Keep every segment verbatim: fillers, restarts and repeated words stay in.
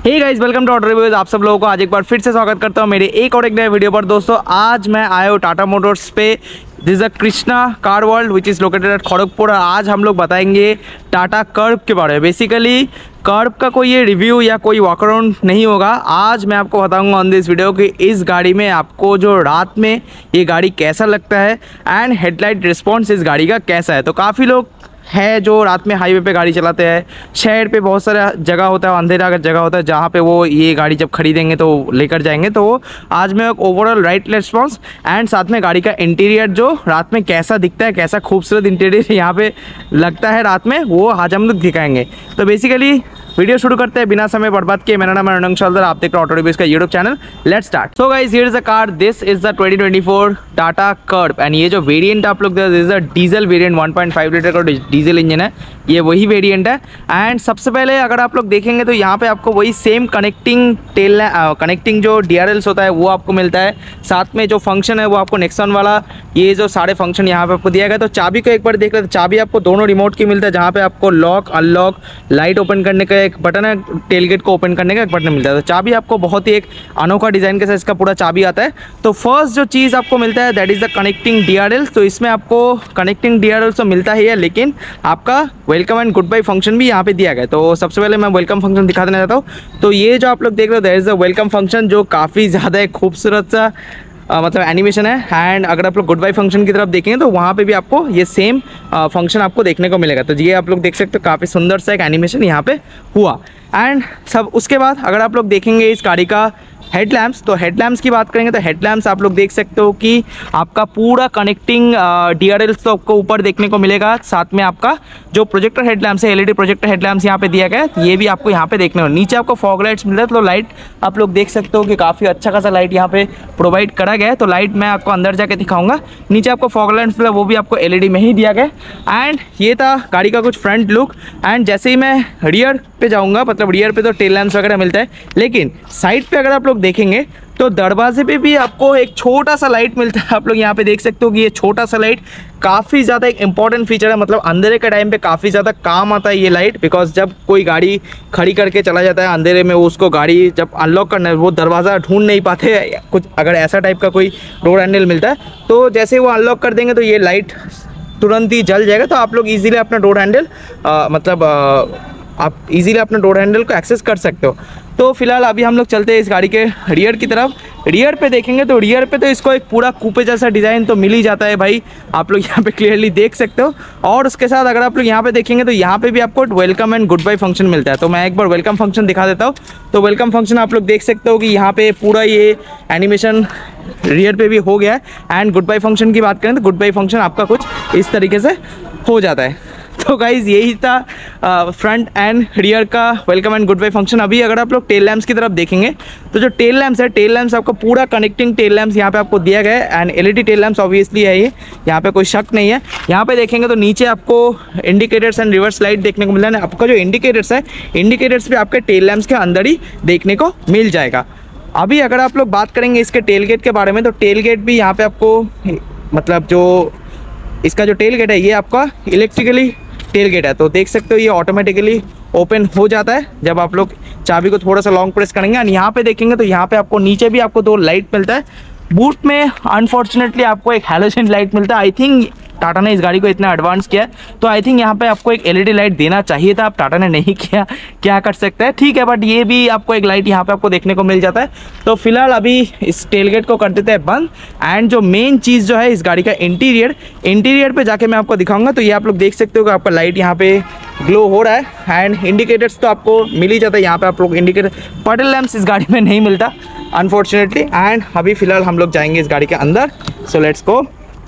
Hey guys, welcome to auto reviews. आप सब लोगों को आज एक बार फिर से स्वागत करता हूं मेरे एक और एक नए वीडियो पर। दोस्तों आज मैं आया हूँ टाटा मोटर्स पे। This is a Krishna Car World which is located at Kharagpur. और आज हम लोग बताएंगे टाटा कर्व के बारे में। बेसिकली कर्व का कोई ये रिव्यू या कोई वॉक अराउंड नहीं होगा। आज मैं आपको बताऊंगा ऑन दिस वीडियो कि इस गाड़ी में आपको जो रात में ये गाड़ी कैसा लगता है एंड हेडलाइट रिस्पॉन्स इस गाड़ी का कैसा है। तो काफ़ी लोग है जो रात में हाईवे पे गाड़ी चलाते हैं। शहर पे बहुत सारा जगह होता है, अंधेरा का जगह होता है, जहाँ पे वो ये गाड़ी जब खरीदेंगे तो लेकर जाएंगे। तो आज मैं ओवरऑल राइट रिस्पॉन्स एंड साथ में गाड़ी का इंटीरियर जो रात में कैसा दिखता है, कैसा खूबसूरत इंटीरियर यहाँ पे लगता है रात में, वो आज हम लोग दिखाएंगे। तो बेसिकली वीडियो शुरू करते हैं बिना समय बर्बाद किए। मेरा नाम है अनंग शौलदर, आप देख रहे हो ऑटो रिव्यूज का YouTube channel. Let's start. So guys, here is the car. This is the twenty twenty four Tata Curvv and ये जो वेरिएंट आप लोग, this is a diesel variant, one point five litre का डीजल इंजन है, ये वही variant है। And सबसे पहले अगर आप लोग देखेंगे तो यहाँ पे आपको वही सेम कनेक्टिंग टेल कनेक्टिंग जो डी आर एल्स होता है वो आपको मिलता है। साथ में जो फंक्शन है वो आपको नेक्सॉन वाला, ये जो सारे फंक्शन यहाँ पे आपको दिया गया। तो चाबी को एक बार देख लेते। चाबी आपको दोनों रिमोट की मिलता है, जहाँ पे आपको लॉक अनलॉक, लाइट ओपन करने का एक बटन है, टेलगेट को ओपन करने का एक बटन मिलता है। तो चाबी आपको बहुत ही एक अनोखा डिज़ाइन के साथ इसका पूरा चाबी आता है। तो फर्स्ट जो चीज़ आपको मिलता है that is the connecting D R L. तो इसमें आपको कनेक्टिंग डी आर एल तो मिलता ही है, लेकिन आपका welcome and goodbye function भी यहाँ पे दिया गया है। तो सबसे पहले मैं वेलकम फंक्शन दिखा देना चाहता हूँ। तो ये जो आप लोग देख रहे हो that is the welcome function, जो काफ़ी ज़्यादा एक खूबसूरत सा Uh, मतलब एनिमेशन है। एंड अगर आप लोग गुड बाय फंक्शन की तरफ देखेंगे तो वहाँ पे भी आपको ये सेम फंक्शन uh, आपको देखने को मिलेगा। तो ये आप लोग देख सकते हो, काफ़ी सुंदर सा एक एनिमेशन यहाँ पे हुआ। एंड सब उसके बाद अगर आप लोग देखेंगे इस गाड़ी का हेडलैम्प्स, तो हेडलैम्प्स की बात करेंगे तो हेडलैम्प्स आप लोग देख सकते हो कि आपका पूरा कनेक्टिंग डी आर एल्स तो आपको ऊपर देखने को मिलेगा। साथ में आपका जो प्रोजेक्टर हेडलैम्प्स है, एलईडी प्रोजेक्टर हेडलैम्प्स यहाँ पे दिया गया है, ये भी आपको यहाँ पे देखने को। नीचे आपको फॉग लाइट्स मिल रहा है, तो लाइट आप लोग देख सकते हो कि काफ़ी अच्छा खासा लाइट यहाँ पे प्रोवाइड करा गया है। तो लाइट मैं आपको अंदर जाके दिखाऊंगा। नीचे आपको फॉग लाइट्स मिला, वो भी आपको एल ई डी में ही दिया गया। एंड ये था गाड़ी का कुछ फ्रंट लुक। एंड जैसे ही मैं रियर पे जाऊँगा, मतलब रियर पे तो टेल लैम्प्स वगैरह मिलता है, लेकिन साइड पे अगर आप लोग देखेंगे तो दरवाजे पे भी आपको एक छोटा सा लाइट मिलता है। आप लोग यहाँ पे देख सकते हो कि ये छोटा सा लाइट काफ़ी ज़्यादा एक इंपॉर्टेंट फीचर है। मतलब अंधेरे के टाइम पे काफ़ी ज़्यादा काम आता है ये लाइट, बिकॉज जब कोई गाड़ी खड़ी करके चला जाता है अंधेरे में, उसको गाड़ी जब अनलॉक करना है, वो दरवाज़ा ढूंढ नहीं पाते कुछ, अगर ऐसा टाइप का कोई डोर हैंडल मिलता है तो जैसे वो अनलॉक कर देंगे तो ये लाइट तुरंत ही जल जाएगा। तो आप लोग ईजिली अपना डोर हैंडल मतलब आ, आप इजीली अपने डोर हैंडल को एक्सेस कर सकते हो। तो फिलहाल अभी हम लोग चलते हैं इस गाड़ी के रियर की तरफ। रियर पे देखेंगे तो रियर पे तो इसको एक पूरा कूपे जैसा डिज़ाइन तो मिल ही जाता है भाई, आप लोग यहाँ पे क्लियरली देख सकते हो। और उसके साथ अगर आप लोग यहाँ पे देखेंगे तो यहाँ पे भी आपको welcome and goodbye function मिलता है। तो मैं एक बार वेलकम फंक्शन दिखा देता हूँ। तो वेलकम फंक्शन आप लोग देख सकते हो कि यहाँ पे पूरा ये एनिमेशन रियर पे भी हो गया है। एंड गुड बाय फंक्शन की बात करें तो गुड बाय फंक्शन आपका कुछ इस तरीके से हो जाता है। तो गाइज़ यही था फ्रंट एंड रियर का welcome and goodbye function. अभी अगर आप लोग टेल लैम्प्स की तरफ देखेंगे तो जो टेल लैम्प्स है, टेल लैम्प्स आपको पूरा कनेक्टिंग टेल लैम्प्स यहाँ पे आपको दिया गया है। And LED tail lamps obviously है, ये यहाँ पे कोई शक नहीं है। यहाँ पे देखेंगे तो नीचे आपको इंडिकेटर्स एंड रिवर्स लाइट देखने को मिल रहा है। आपका जो इंडिकेटर्स है, इंडिकेटर्स भी आपके टेल लैम्प्स के अंदर ही देखने को मिल जाएगा। अभी अगर आप लोग बात करेंगे इसके टेल गेट के बारे में, तो टेल गेट भी यहाँ पे आपको, मतलब जो इसका जो टेल गेट है ये आपका इलेक्ट्रिकली टेल गेट है। तो देख सकते हो ये ऑटोमेटिकली ओपन हो जाता है जब आप लोग चाबी को थोड़ा सा लॉन्ग प्रेस करेंगे। और यहाँ पे देखेंगे तो यहाँ पे आपको नीचे भी आपको दो लाइट मिलता है। बूट में अनफॉर्चुनेटली आपको एक हैलोजन लाइट मिलता है। आई थिंक टाटा ने इस गाड़ी को इतना एडवांस किया है, तो आई थिंक यहाँ पे आपको एक एलईडी लाइट देना चाहिए था। आप टाटा ने नहीं किया, क्या कर सकते हैं, ठीक है। बट ये भी आपको एक लाइट यहाँ पे आपको देखने को मिल जाता है। तो फिलहाल अभी इस टेलगेट को कर देते हैं बंद। एंड जो मेन चीज़ जो है इस गाड़ी का इंटीरियर, इंटीरियर पे जाके मैं आपको दिखाऊंगा। तो ये आप लोग देख सकते हो कि आपका लाइट यहाँ पे ग्लो हो रहा है। एंड इंडिकेटर्स तो आपको मिल ही जाता है यहाँ पे। आप लोग इंडिकेटर, पटल लैम्प्स इस गाड़ी में नहीं मिलता अनफॉर्चुनेटली। एंड अभी फिलहाल हम लोग जाएंगे इस गाड़ी के अंदर। So let's go.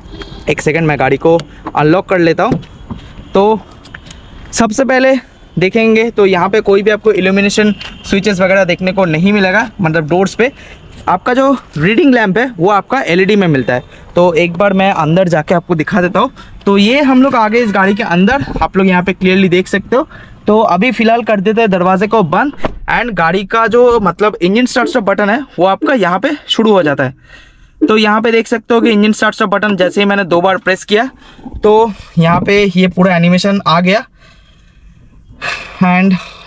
एक सेकंड मैं गाड़ी को अनलॉक कर लेता हूँ। तो सबसे पहले देखेंगे तो यहाँ पे कोई भी आपको इल्यूमिनेशन स्विचेस वगैरह देखने को नहीं मिलेगा। मतलब डोर्स पे आपका जो रीडिंग लैंप है वो आपका एलईडी में मिलता है। तो एक बार मैं अंदर जाके आपको दिखा देता हूँ। तो ये हम लोग आगे इस गाड़ी के अंदर, आप लोग यहाँ पे क्लियरली देख सकते हो। तो अभी फ़िलहाल कर देते हैं दरवाजे को बंद। एंड गाड़ी का जो मतलब इंजन स्टार्ट का बटन है वो आपका यहाँ पे शुरू हो जाता है। तो यहाँ पे देख सकते हो कि इंजन स्टार्ट का बटन जैसे ही मैंने दो बार प्रेस किया तो यहाँ पे ये पूरा एनिमेशन आ गया। एंड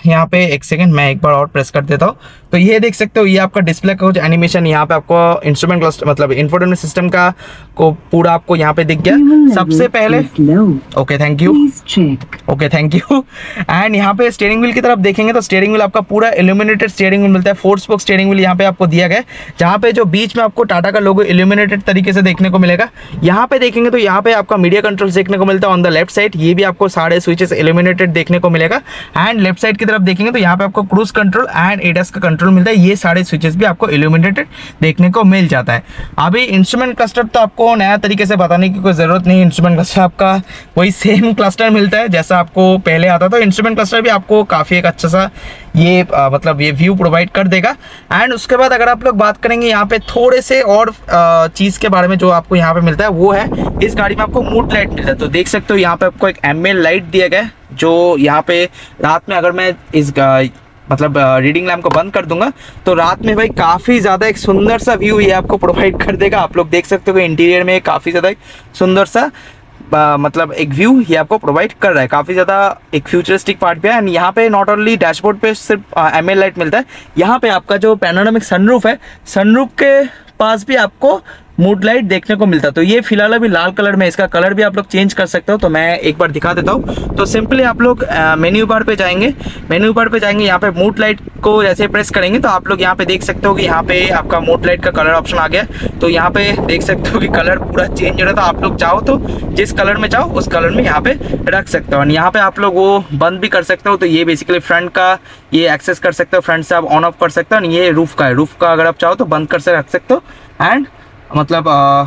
यहाँ पे एक सेकंड मैं एक बार और प्रेस कर देता हूँ। तो ये देख सकते हो, ये आपका डिस्प्ले का कुछ एनिमेशन, यहाँ पे आपको इंस्ट्रूमेंट क्लस्टर मतलब इंफोटेनमेंट सिस्टम का को पूरा आपको यहाँ पे दिख गया। सबसे पहले okay thank you okay thank you and यहाँ पे स्टीयरिंग व्हील की तरफ देखेंगे तो स्टीयरिंग व्हील आपका पूरा इल्यूमिनेटेड स्टीयरिंग व्हील मिलता है। फोर स्पोक स्टीयरिंग व्हील यहाँ पे आपको दिया गया है, जहाँ पे जो बीच में आपको टाटा का लोगो इल्यूमिनेटेड तरीके से देखने को मिलेगा। यहाँ पे देखेंगे तो यहाँ पे आपका मीडिया कंट्रोल्स देखने को मिलता है ऑन द लेफ्ट साइड, ये भी आपको सारे स्विचेस इल्यूमिनेटेड देखने को मिलेगा। एंड लेफ्ट साइड की तरफ देखेंगे तो यहाँ पे आपको क्रूज कंट्रोल एंड एडस का कंट्रोल मिलता है, ये सारे स्विचेस भी आपको इल्यूमिनेटेड देखने को मिल जाता है। अभी इंस्ट्रूमेंट क्लस्टर तो आपको नया तरीके से बताने की कोई जरूरत नहीं, इंस्ट्रूमेंट क्लस्टर आपका वही सेम क्लस्टर मिलता है जैसा आपको पहले आता था। इंस्ट्रूमेंट क्लस्टर भी आपको काफी एक अच्छा सा ये आ, मतलब ये व्यू प्रोवाइड कर देगा। एंड उसके बाद अगर आप लोग बात करेंगे यहाँ पे थोड़े से और चीज के बारे में जो आपको यहाँ पे मिलता है, वो है इस गाड़ी में आपको मूड लाइट मिलता है। तो देख सकते हो यहाँ पे आपको एक एमएल लाइट दिया गया है, जो यहाँ पे रात में अगर मैं इस मतलब रीडिंग लैम्प को बंद कर दूंगा तो रात में भाई काफ़ी ज़्यादा एक सुंदर सा व्यू ये आपको प्रोवाइड कर देगा। आप लोग देख सकते हो कि इंटीरियर में काफ़ी ज़्यादा एक सुंदर सा आ, मतलब एक व्यू ये आपको प्रोवाइड कर रहा है, काफ़ी ज़्यादा एक फ्यूचरिस्टिक पार्ट भी है। एंड यहाँ पे नॉट ओनली डैशबोर्ड पे सिर्फ एम एल लाइट मिलता है, यहाँ पे आपका जो पैनोरामिक सनरूफ है, सनरूफ के पास भी आपको मूड लाइट देखने को मिलता है। तो ये फिलहाल अभी लाल कलर में, इसका कलर भी आप लोग चेंज कर सकते हो। तो मैं एक बार दिखा देता हूँ। तो सिंपली आप लोग मेन्यू बार पे जाएंगे, मेन्यू बार पे जाएंगे, यहाँ पे मूड लाइट को जैसे प्रेस करेंगे तो आप लोग यहाँ पे देख सकते हो कि यहाँ पे आपका मूड लाइट का कलर ऑप्शन आ गया। तो यहाँ पे देख सकते हो कि कलर पूरा चेंज हो रहा था। आप लोग चाहो तो जिस कलर में चाहो उस कलर में यहाँ पे रख सकते हो। और यहाँ पे आप लोग वो बंद भी कर सकते हो। तो ये बेसिकली फ्रंट का ये एक्सेस कर सकते हो, फ्रंट से आप ऑन ऑफ कर सकते हो। ये रूफ का है, रूफ का अगर आप चाहो तो बंद कर से रख सकते हो। एंड मतलब आ,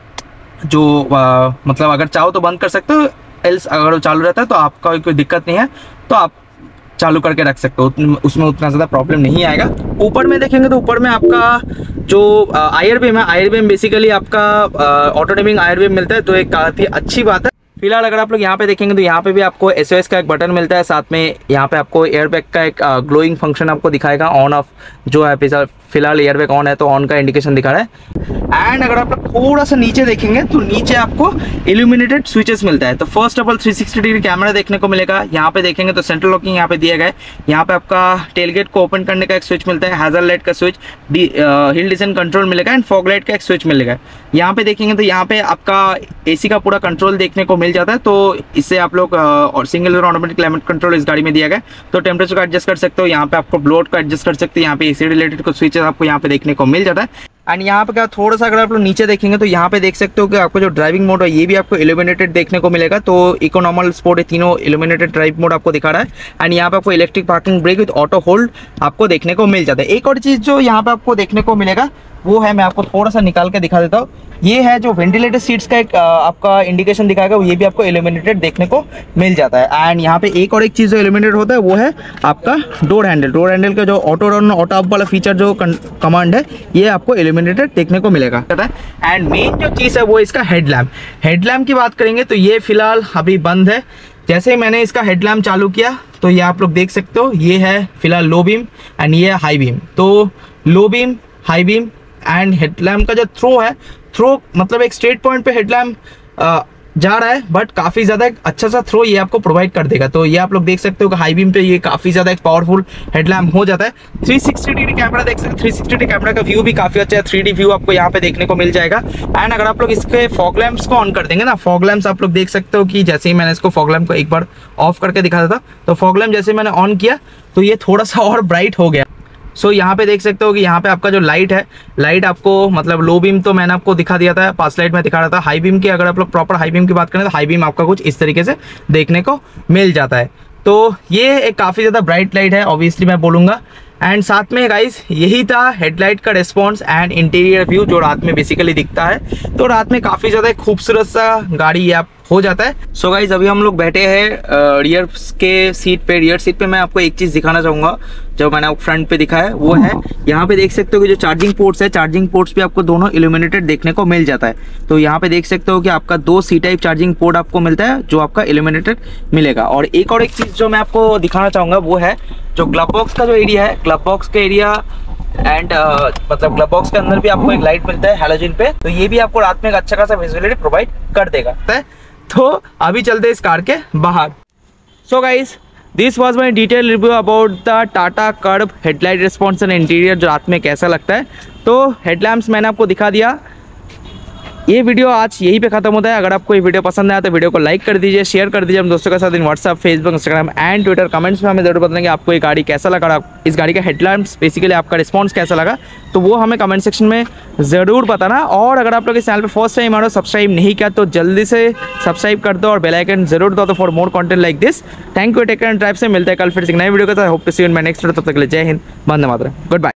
जो आ, मतलब अगर चाहो तो बंद कर सकते हो, एल्स अगर वो चालू रहता है तो आपका कोई दिक्कत नहीं है, तो आप चालू करके रख सकते हो, उसमें उतना ज़्यादा प्रॉब्लम नहीं आएगा। ऊपर में देखेंगे तो ऊपर में आपका जो आयर बीम है, आयर बीम बेसिकली आपका ऑटो डिमिंग आयर बीम मिलता है, तो एक काफ़ी अच्छी बात है। फिलहाल अगर आप लोग यहाँ पे देखेंगे तो यहाँ पे भी आपको एसओएस का एक बटन मिलता है, साथ में यहाँ पे आपको एयरबैग का एक ग्लोइंग फंक्शन आपको दिखाएगा, ऑन ऑफ जो है फिलहाल एयरबैग ऑन है तो ऑन का इंडिकेशन दिखा रहा है। एंड अगर आप लोग थोड़ा सा नीचे देखेंगे तो नीचे आपको इल्यूमिनेटेड स्विचेस मिलता है। तो first of all three sixty degree camera देखने को मिलेगा। यहाँ पे देखेंगे तो सेंट्रल लॉकिंग यहाँ पे दिया गया है। यहाँ पे आपका टेलगेट को ओपन करने का एक स्विच मिलता है, हैजल लाइट का स्विच, हिल डिसेंट कंट्रोल मिलेगा एंड फॉग लाइट का एक स्विच मिलेगा। यहाँ पे देखेंगे तो यहाँ पे आपका एसी का पूरा कंट्रोल देखने को मिल जाता है। तो इससे आप लोग और सिंगल ऑटोमेटिक क्लाइमेट कंट्रोल इस गाड़ी में दिया गया, तो टेम्परेचर को एडजस्ट कर सकते हो। यहाँ पे आपको ब्लोअर को एडजस्ट कर सकते हो। यहाँ पे एसी रिलेटेड कुछ स्विचेस आपको यहाँ पे देखने को मिल जाता है। एंड यहाँ पे क्या थोड़ा सा अगर आप लोग नीचे देखेंगे तो यहाँ पे देख सकते हो कि आपको जो ड्राइविंग मोड है ये भी आपको इल्यूमिनेटेड देखने को मिलेगा। तो इको, नॉर्मल, स्पोर्ट, ये तीनों इल्यूमिनेटेड ड्राइव मोड आपको दिखा रहा है। एंड यहाँ पे आपको electric parking brake with auto hold आपको देखने को मिल जाता है। एक और चीज़ जो यहाँ पे आपको देखने को मिलेगा वो है, मैं आपको थोड़ा सा निकाल के दिखा देता हूँ, ये है जो वेंटिलेटेड सीट्स का एक आपका इंडिकेशन दिखाएगा, ये भी आपको इल्यूमिनेटेड देखने को मिल जाता है। एंड यहाँ पे एक और एक चीज़ जो इल्यूमिनेटेड होता है वो है आपका डोर हैंडल। डोर हैंडल का जो ऑटो रन ऑटो अप वाला फीचर जो कमांड है ये आपको इल्यूमिनेटेड देखने को मिलेगा। एंड मेन जो चीज़ है वो इसका हेडलैम्प। हेडलैम्प की बात करेंगे तो ये फिलहाल अभी बंद है। जैसे ही मैंने इसका हेडलैम्प चालू किया तो ये आप लोग देख सकते हो, ये है फिलहाल लो बीम एंड ये है हाई बीम। तो low beam, high beam and headlamp का जो थ्रो है, थ्रो मतलब एक स्ट्रेट पॉइंट पे हेडलैम्प जा रहा है, बट काफ़ी ज़्यादा एक अच्छा सा थ्रो ये आपको प्रोवाइड कर देगा। तो ये आप लोग देख सकते हो कि हाई बीम पे ये काफ़ी ज़्यादा एक पावरफुल हेडलैम्प हो जाता है। थ्री सिक्सटी डिग्री कैमरा देख सकते हैं, थ्री सिक्सटी डिग्री कैमरा का व्यू भी काफ़ी अच्छा है, थ्री डी व्यू आपको यहाँ पे देखने को मिल जाएगा। एंड अगर आप लोग इसके फॉग लैम्प्स को ऑन कर देंगे ना, फॉग लैम्प्स आप लोग देख सकते हो कि जैसे ही मैंने इसको फॉग लैम्प को एक बार ऑफ करके दिखा था, तो फॉग लैम्प जैसे मैंने ऑन किया तो ये थोड़ा सा और ब्राइट हो गया। सो so, यहाँ पे देख सकते हो कि यहाँ पे आपका जो लाइट है, लाइट आपको मतलब लो बीम तो मैंने आपको दिखा दिया था, पास लाइट में दिखा रहा था। हाई बीम की अगर आप लोग प्रॉपर हाई बीम की बात करें तो हाई बीम आपका कुछ इस तरीके से देखने को मिल जाता है। तो ये एक काफ़ी ज़्यादा ब्राइट लाइट है ऑब्वियसली मैं बोलूँगा। एंड साथ में गाइस यही था हेडलाइट का रिस्पॉन्स एंड इंटीरियर व्यू जो रात में बेसिकली दिखता है। तो रात में काफ़ी ज़्यादा खूबसूरत सा गाड़ी ये आप हो जाता है। सो so गाइज अभी हम लोग बैठे हैं रियर के सीट पे। रियर सीट पे मैं आपको एक चीज़ दिखाना चाहूँगा जो मैंने आपको फ्रंट पे दिखा है, वो है यहाँ पे देख सकते हो कि जो चार्जिंग पोर्ट्स है, चार्जिंग पोर्ट्स पे आपको दोनों इल्यूमिनेटेड देखने को मिल जाता है। तो यहाँ पे देख सकते हो कि आपका दो सी टाइप चार्जिंग पोर्ट आपको मिलता है जो आपका इल्यूमिनेटेड मिलेगा। और एक और एक चीज़ जो मैं आपको दिखाना चाहूँगा वो है जो ग्लव बॉक्स का जो एरिया है, ग्लव बॉक्स का एरिया एंड uh, मतलब ग्लव बॉक्स के अंदर भी आपको एक लाइट मिलता है हैलोजन पे, तो ये भी आपको रात में एक अच्छा खासा विजुअलिटी प्रोवाइड कर देगा। तो अभी चलते हैं इस कार के बाहर। So so guys this was my detail review about the Tata Curvv headlight response and interior, जो रात में कैसा लगता है। तो हेडलैम्प्स मैंने आपको दिखा दिया। ये वीडियो आज यहीं पे खत्म होता है। अगर आपको ये वीडियो पसंद आया तो वीडियो को लाइक कर दीजिए, शेयर कर दीजिए हम दोस्तों के साथ इन WhatsApp, Facebook, Instagram and Twitter. Comments में हमें जरूर बताएंगे आपको ये गाड़ी कैसा लगा, इस गाड़ी का हेडलैम्प्स बेसिकली आपका रिस्पॉन्स कैसा लगा, तो वो हमें कमेंट सेक्शन में ज़रूर बताना। और अगर आप लोग इस चैनल पे फर्स्ट टाइम आ रहे हो, सब्सक्राइब नहीं किया तो जल्दी से सब्सक्राइब कर दो और बेल आइकन जरूर दो तो for more content like this. Thank you, take care and drive से मिलते हैं कल फिर से नए वीडियो के साथ। Hope to see you in my next video. तब तक के लिए जय हिंद, वंदे मातरम, गुड बाय।